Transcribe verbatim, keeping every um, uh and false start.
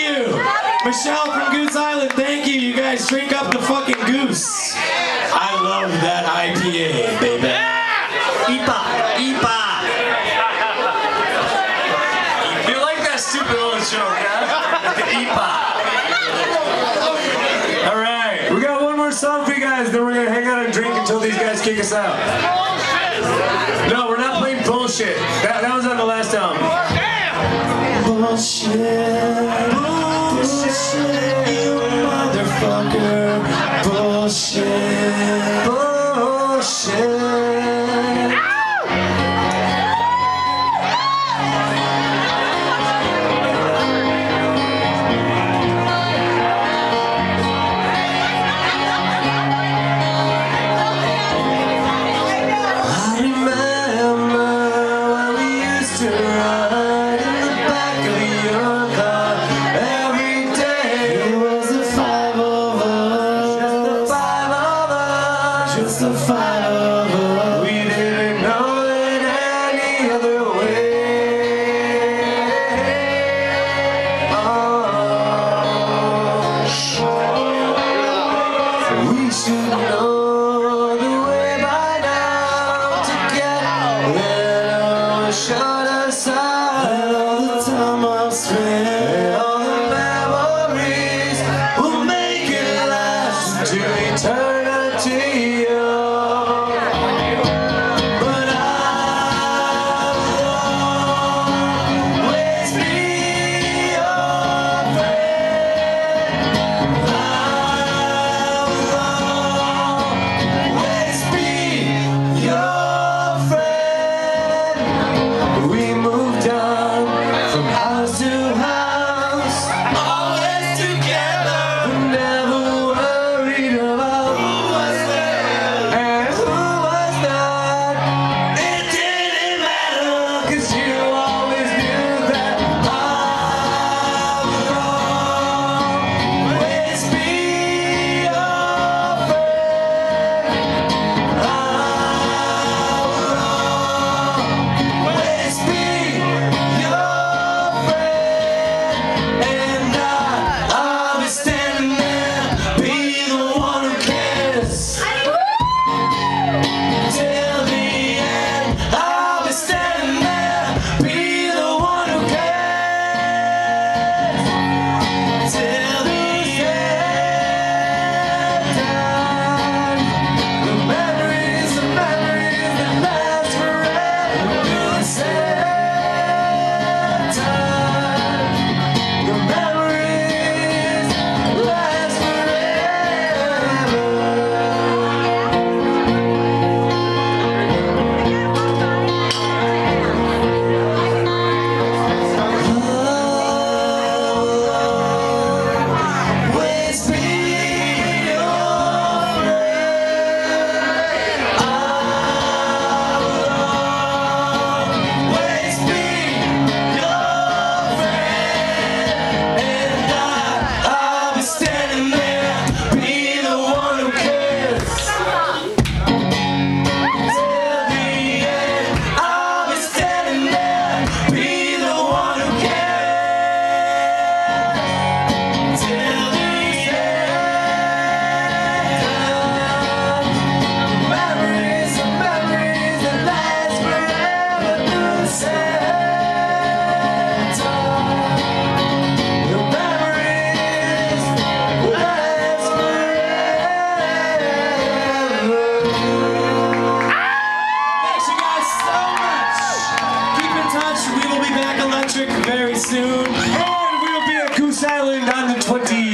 you. Michelle from Goose Island, thank you. You guys drink up the fucking goose. I love that I P A, baby. I P A, I P A. You like that stupid little joke, huh? I P A. All right, we got one more song for you guys, then we're gonna hang out and drink until these guys kick us out. No, we're not playing bullshit. That, that was on the last album. Bullshit, bullshit, you motherfucker. Bullshit, bullshit. I remember when we used to ride in the back of your car every day. It was the five of us, just the five of us, just the five of us. We didn't know it any other way. Oh, we should know the way by now to get there. Shut us out all the time I've spent. All the memories will make it last to eternity. But I will always be your friend. I will always be your friend. We moved on from house to house, always together, never worried about who was there and who was not. It didn't matter, 'cause you always knew that I would always be your friend. I will always be your friend, and I, I'll be standing there, be the one who cares. Till the end, I'll be standing there, be the one who cares. Till the end, the memories, the memories that last forever. Do the same time. The memories last forever. Always be your friend. I will always be your friend, and I, I'll be standing there, be the one who cares. Till the end, I'll be standing there, be the one who cares. Till the end, memories, the memories that last forever. Do the same time. The memories last forever. Thanks you guys so much. Keep in touch. We will be back electric very soon, and we will be at Goose Island on the twenty.